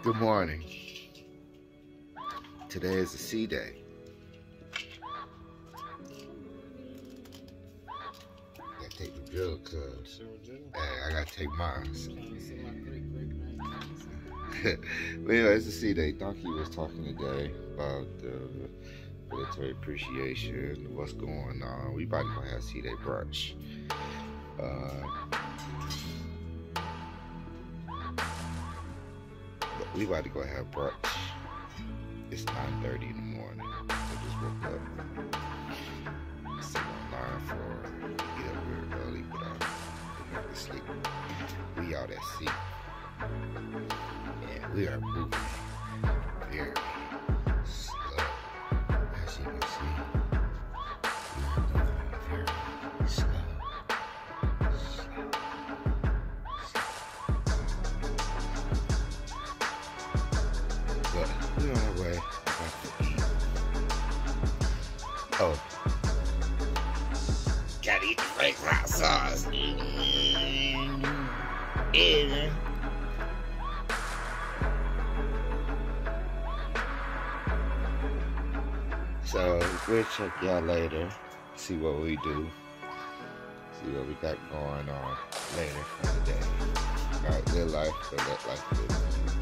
Good morning. Today is a C day. Gotta take the drill, cuz. Hey, I gotta take mine. But anyway, it's a C day. Donkey was talking today about military appreciation, what's going on. We about to go have C day brunch. We about to go have brunch. It's 9:30 in the morning. I just woke up. I sit online for get up very early, but I didn't have to sleep. We out at sea. And we are moving very slow. As you can see, we are moving very slow. But we're on our way back to eat. Oh. Gotta eat the fake hot sauce. Yeah. So we'll check y'all later, see what we do, see what we got going on later for the day. Alright, live life, but let life live.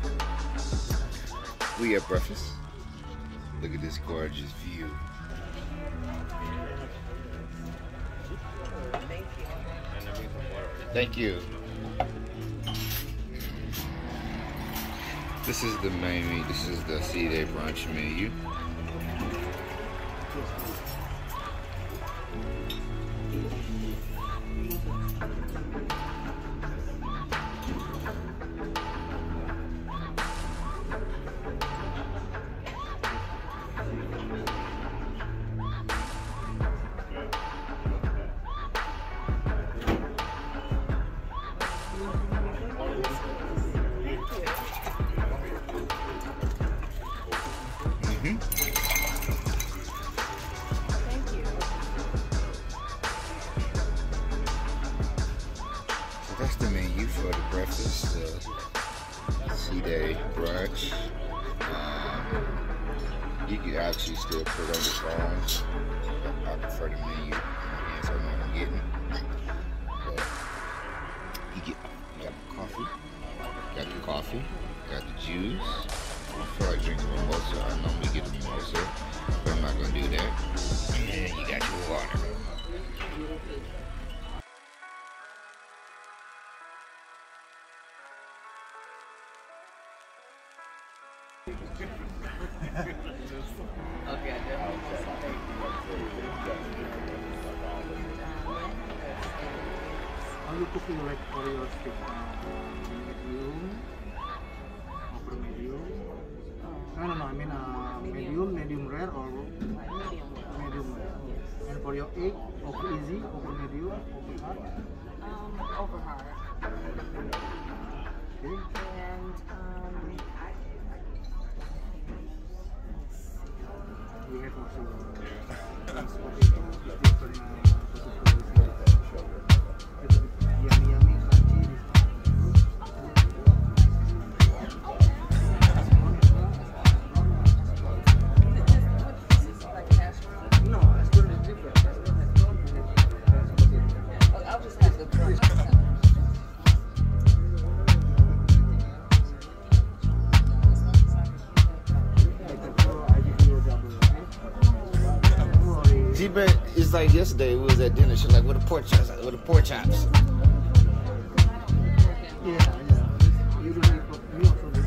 We at breakfast. Look at this gorgeous view. Thank you. This is the menu. This is the C day brunch menu. That's the menu for the breakfast, C day brunch. You can actually still put on the phone. I prefer the menu. That's what I'm getting. But you got the coffee, got the juice. I feel like drinking mimosa. I normally get a mimosa, but I'm not gonna do that. And you got your water. Okay, Are you cooking like for your steak? Medium, upper medium? No, I mean medium rare or medium rare? And for your egg, over easy, over medium, over hard? over hard. Okay. And We have also yummy, crunchy. this is like casserole. No, restaurant is different. I'll just have the brunch. But it's like yesterday we was at dinner. She's like, "Where the pork chops? Where the pork chops?" Yeah. You don't have we also do.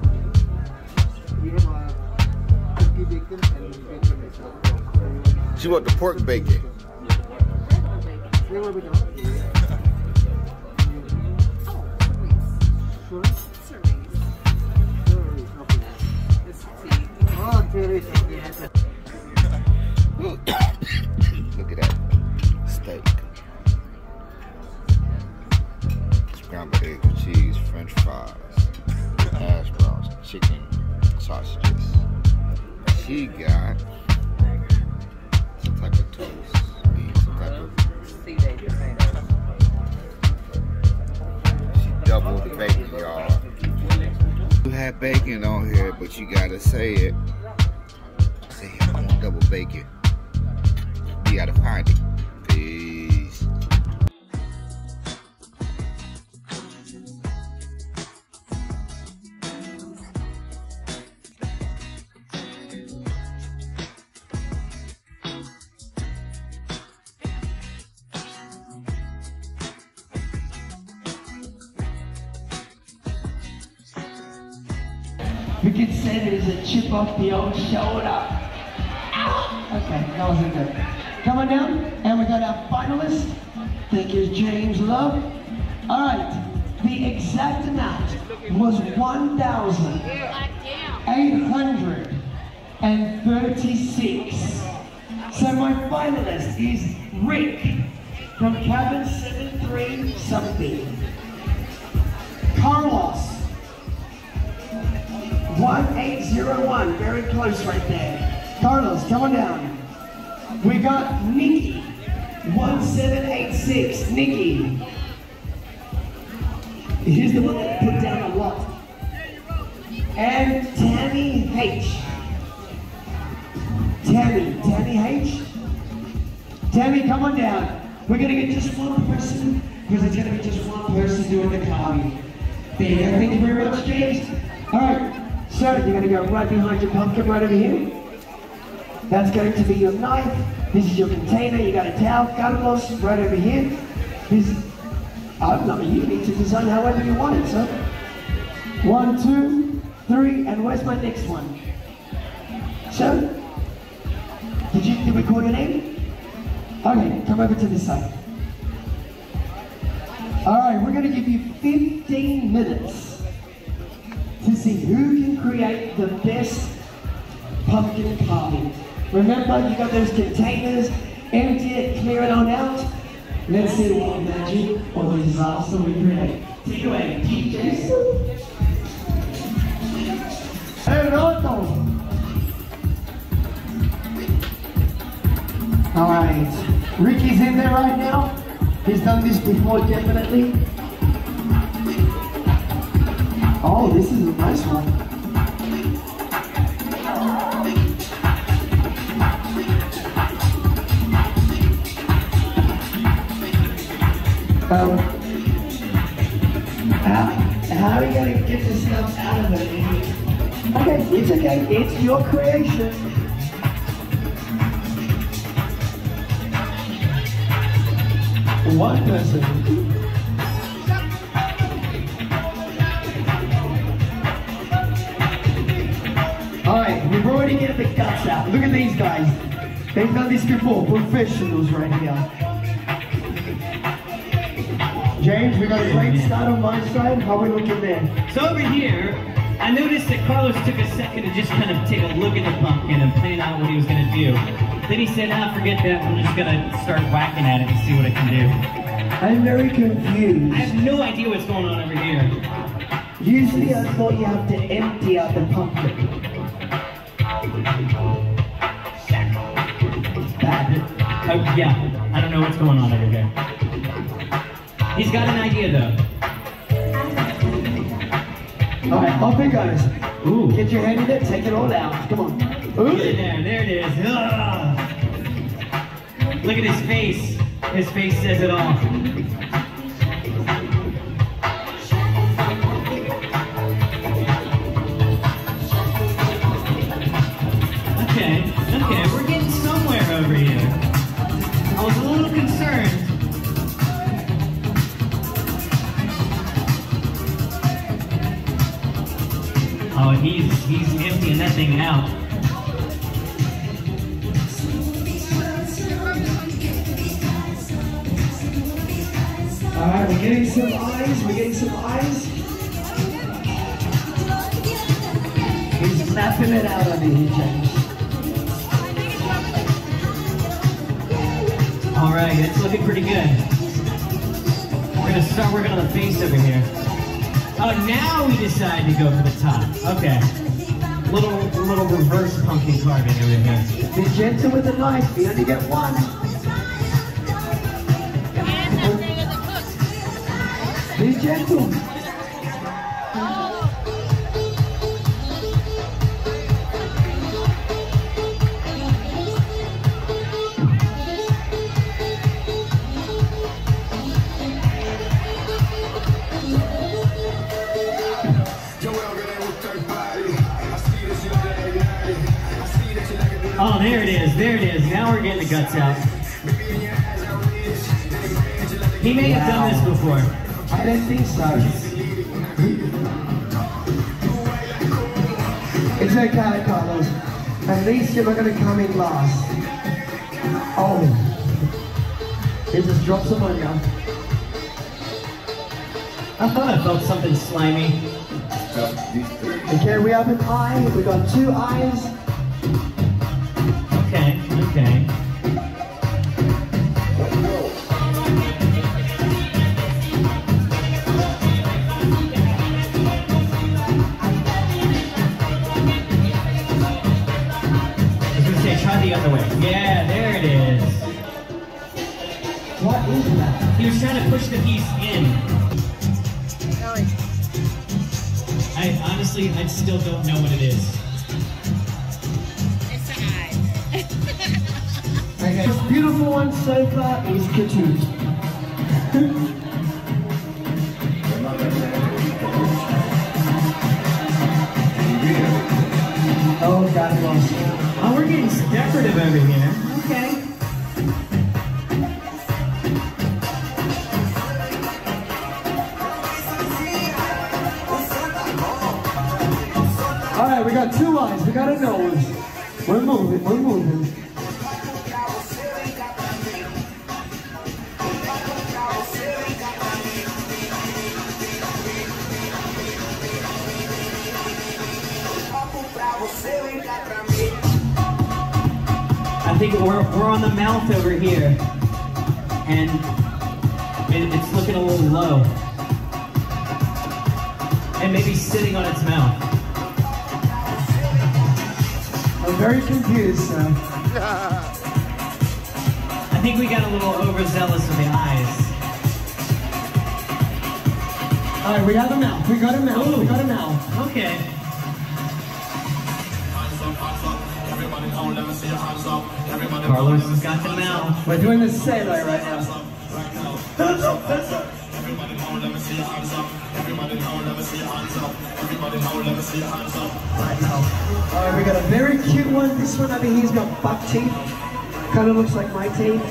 We have turkey bacon and bacon itself. She want the pork bacon. Flavor bacon. Sure. Cerise. Okay. It's tea. Oh, cherries. Okay. Look at that steak, scrambled eggs with cheese, French fries, hash browns, chicken, sausages. She got some type of toast, some type of C day potatoes. she doubled the bacon, y'all. You had bacon on here, but you gotta say it. Say, I want double bacon. You gotta find it. Peace. We could say there's a chip off the old shoulder. Ow! Okay, that wasn't good. Come on down, and we got our finalists. Thank you, James Love. All right, the exact amount was 1,836. So my finalist is Rick from cabin 73 something. Carlos. 1801, very close right there. Carlos, come on down. We got Nikki, 1786, Nikki. Here's the one that put down a lot. And Tammy H. Tammy H. Tammy, come on down. We're gonna get just one person, because it's gonna be just one person doing the carving. There you go, thank you very much, James. All right. So you're going to go right behind your pumpkin right over here. That's going to be your knife. This is your container. You got a towel, Carlos, right over here. This, I don't know, you need to design however you want it, so. 1, 2, 3, and where's my next one? So, did we call your name? Okay, come over to this side. All right, we're going to give you 15 minutes to see who can create the best pumpkin carving. Remember, you got those containers, empty it, clear it on out. Let's see what magic or disaster we create. Take it away, DJs. All right, Ricky's in there right now. He's done this before, definitely. Oh, this is a nice one. How are you going to get this stuff out of it? Okay, it's okay. It's your creation. One person. Alright, we've already get the guts out. Look at these guys. They've done this before. Professionals right here. James, we got a great start on my side. How are we looking there? So over here, I noticed that Carlos took a second to just kind of take a look at the pumpkin and plan out what he was going to do. Then he said, forget that. I'm just going to start whacking at it and see what I can do. I'm very confused. I have no idea what's going on over here. Usually I thought you have to empty out the pumpkin. Bad. Oh, yeah. I don't know what's going on over here. He's got an idea, though. All right, off it goes. Ooh. Get your hand in it, take it all out. Come on. Ooh. There it is. Ugh. Look at his face. His face says it all. Okay, we're getting somewhere over here. I was a little concerned. Oh, he's emptying that thing out. Alright, we're getting some eyes, He's mapping it out under here, James. Alright, it's looking pretty good. We're gonna start working on the face over here. Oh, now we decide to go for the top. Okay. Little reverse pumpkin carving over here. Be gentle with the knife, you only get one. Be gentle. Oh, there it is. There it is. Now we're getting the guts out. He may have done this before. I don't think so. It's okay, Carlos. At least you're not going to come in last. Oh. He just dropped some on you. I thought I felt something slimy. Okay, we have an eye. We got 2 eyes. Okay, okay. Try the other way. Yeah, there it is. What is that? He was trying to push the piece in. Honestly, I still don't know what it is. It's an eye. Okay. This beautiful one so far is Katoot. Oh, God, lost. Oh, we're getting decorative over here. Okay. All right, we got 2 eyes. We got a nose. We're moving. We're moving. I think we're on the mouth over here, and it's looking a little low, and maybe sitting on its mouth. I'm very confused, sir. I think we got a little overzealous with the eyes. All right, we got a mouth. We got a mouth. Ooh. We got a mouth. Okay. Carlos has got the mouth. We're doing the sailor right now. Hands up, hands up. Everybody now, let me see your hands up. Everybody now, let me see your hands up. Everybody now, let me see your hands up. Right now. All right, we got a very cute one. This one, I think he's got buck teeth. Kind of looks like my teeth.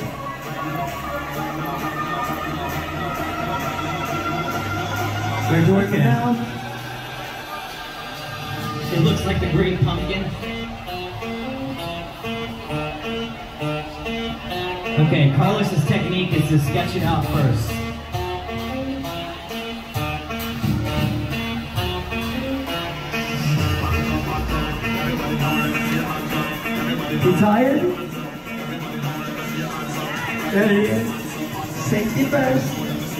We're doing it now. It looks like the Great Pumpkin. Okay, Carlos's technique is to sketch it out first. You tired? There he is. Safety first.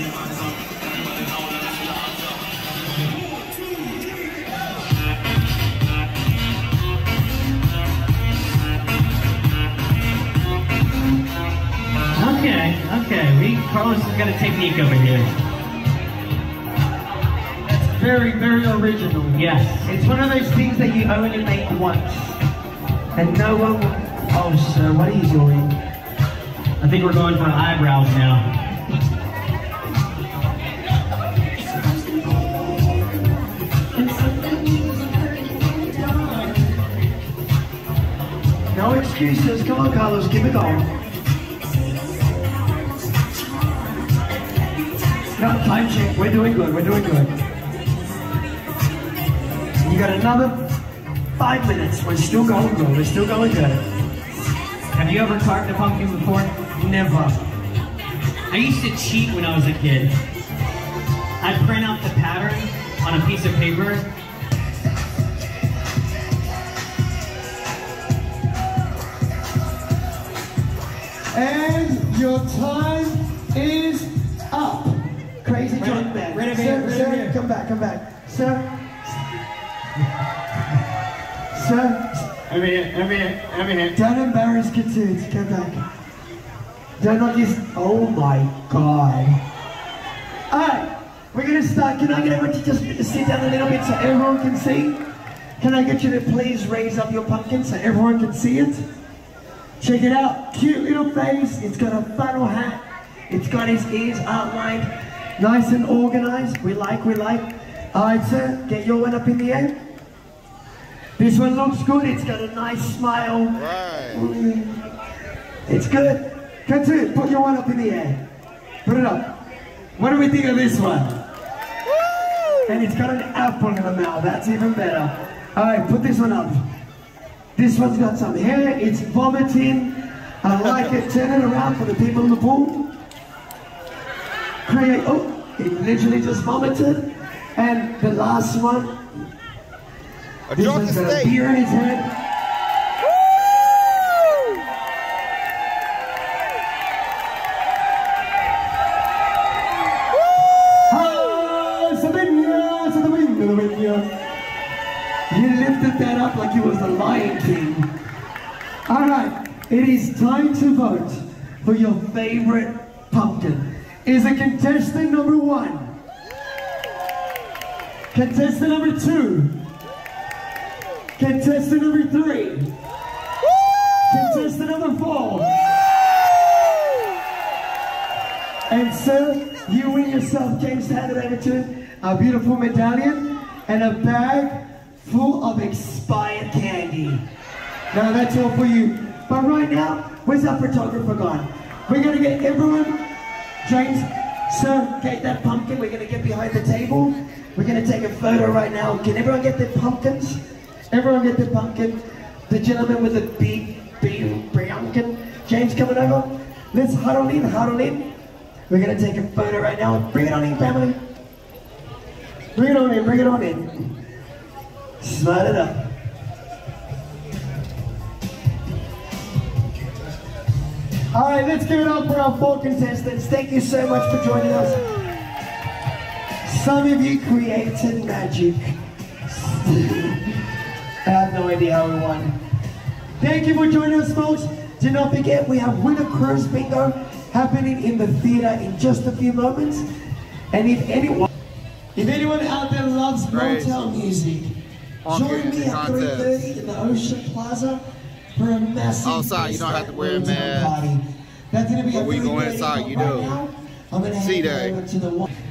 Okay, Carlos has got a technique over here. That's very, very original. Yes. It's one of those things that you only make once. And no one will... Oh, sir, what are you doing? I think we're going for eyebrows now. No excuses. Come on, Carlos, keep it going. No, time check. We're doing good. We're doing good. You got another 5 minutes. We're still going good. We're still going good. Have you ever carved a pumpkin before? Never. I used to cheat when I was a kid. I'd print out the pattern on a piece of paper. And your time is up. Crazy John Man. Right over Sir, here, right sir, over here. come back, come back. Sir. Sir. Over here. Don't embarrass Katoot. Come back. Don't not just... Oh my God. Alright, we're gonna start. Can I get everyone to just sit down a little bit so everyone can see? Can I get you to please raise up your pumpkin so everyone can see it? Check it out. Cute little face. It's got a funnel hat. It's got his ears outlined. Nice and organized. We like. Alright, sir. Get your one up in the air. This one looks good. It's got a nice smile. Right. It's good. Katsu, put your one up in the air. Put it up. What do we think of this one? And it's got an apple in the mouth. That's even better. All right, put this one up. This one's got some hair. It's vomiting. I like it. Turn it around for the people in the pool. Create. Oh, he literally just vomited. And the last one. A This drunken one's got a state. beer in his head. You lifted that up like you was the Lion King. All right, it is time to vote for your favorite pumpkin. Is it contestant number 1? Contestant number 2? Contestant number 3? Contestant number 4? And sir, you win yourself, James, hand it over to a beautiful medallion and a bag full of expired candy. Now that's all for you. But right now, where's our photographer gone? We're gonna get everyone, James, sir, get that pumpkin. We're gonna get behind the table. We're gonna take a photo right now. Can everyone get their pumpkins? Everyone get their pumpkin. The gentleman with the big pumpkin. James coming over. Let's huddle in, huddle in. We're gonna take a photo right now. Bring it on in, family. Bring it on in, bring it on in. Slide it up. All right, let's give it up for our 4 contestants. Thank you so much for joining us. Some of you created magic. I have no idea how we won. Thank you for joining us, folks. Do not forget, we have Winter Cruise Bingo happening in the theater in just a few moments. And if anyone out there loves motel music, join me at 3:30 in the Ocean Plaza for a massive outside. You don't have to wear a mask. party. That's gonna be When a we go 3:30, inside, but you right do. now, I'm gonna See hand it that. over to the one.